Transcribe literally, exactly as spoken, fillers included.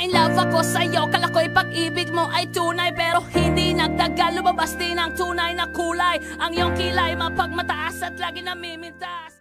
in love ako sa'yo. Kala ko'y pag-ibig mo ay tunay, pero hindi nagtagal, lumabas din ang tunay na kulay. Ang iyong kilay mapagmataas at lagi namimintas.